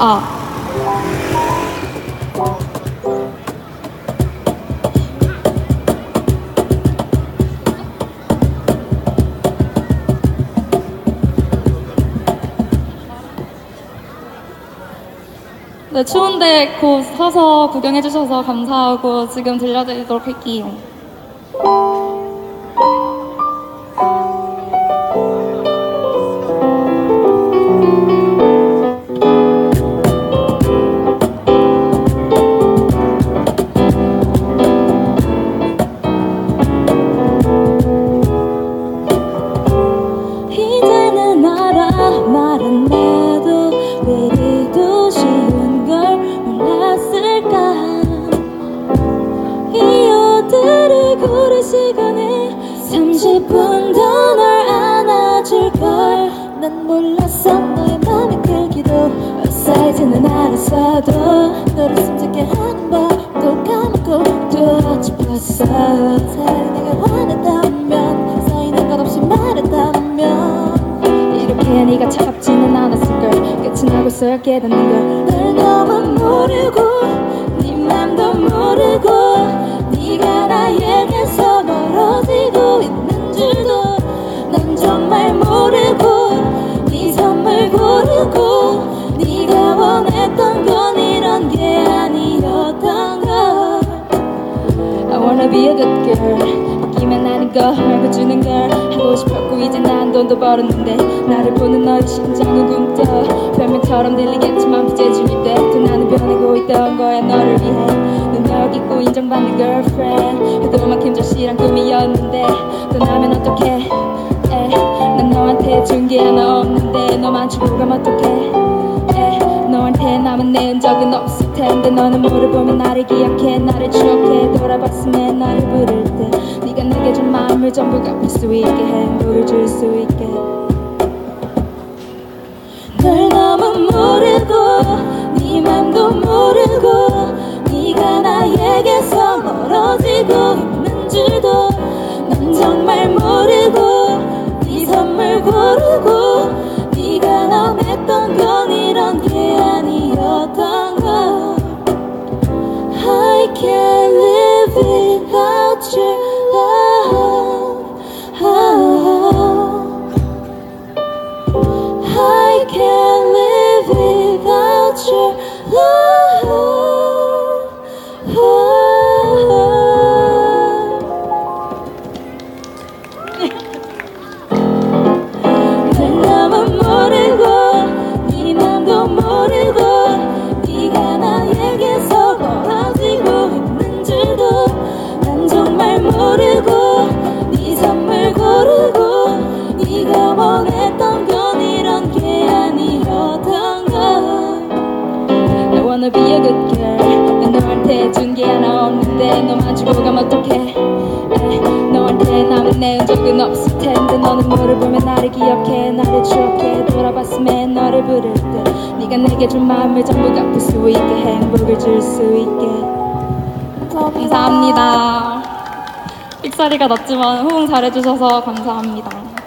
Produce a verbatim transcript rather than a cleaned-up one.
아. 네, 추운데 곧 서서 구경해주셔서 감사하고 지금 들려드리도록 할게요. 이제는 알아 말은 해도 왜 이리도 쉬운 걸 몰랐을까. 이어들을 고를 시간에 삼십 분 더 널 안아줄걸. 난 몰랐어 너의 맘의 크기도 사이즈는 알았어도 너를 숨죽게 하는 법도 까먹고 또 짚었어. 차라리 내가 화냈다면 쌓이는 것 없이 말했다면 이렇게 네가 차갑지는 않았을걸. 끝이 나고 있어야 깨닫는 걸. 널 너무 모르고 네 맘도 모르고 네가 나에게서 멀어지고 있는 줄도 난 정말 모르고 네 선물 고르고 네가 원했던 건 이런 게 아니었던 걸. I wanna be a good girl. 바뀌면 나는 걸 말고 주는 걸 하고 싶었고 이제 난 돈도 벌었는데 나를 보는 너의 심장은 굼떠. 별명처럼 들리겠지만 부재중일 때도 나는 변하고 있던 거야 너를 위해. 능력 있고 인정받는 girlfriend 그동안큼 절실한 꿈이었는데 떠나면 어떡해. 에, 난 너한테 준 게 하나 없는데 너만 주고 가면 어떡해. 에, 너한테 남은 내 흔적은 없을 텐데 너는 물어보면 나를 기억해 나를 추억해. 돌아봤으면 나를 부를 때 네가 내게 준 마음을 전부 갚을 수 있게 행복을 줄 수 있게. 널 너무 모르고 네 맘도 모르고 네가 나에게서 멀어지고 있는 줄도 난 정말 모르고 네 선물 고르고 네가 원했던 건 이런 게 아니었던 걸. I can't live without your love. Oh. I can't live without your love. Oh. 널 너무 모르고 네 맘도 모르고 네가 나에게서 멀어지고 있는 줄도 난 정말 모르고 네 선물 고르고 네가 원했던 건 이런 게 아니었던 걸. I wanna be a good girl. 난 너한테 준 게 하나 없는데 너만 주고 가면 어떡해. 에, 너한테 남은 내 흔적은 없을 텐데 너는 너를 보면 나를 기억해 나를 추억해. 돌아봤으면 너를 부를 때 네가 내게 준 마음을 전부 갚을 수 있게 행복을 줄 수 있게. 감사합니다. 삑사리가 났지만 호응 잘해주셔서 감사합니다.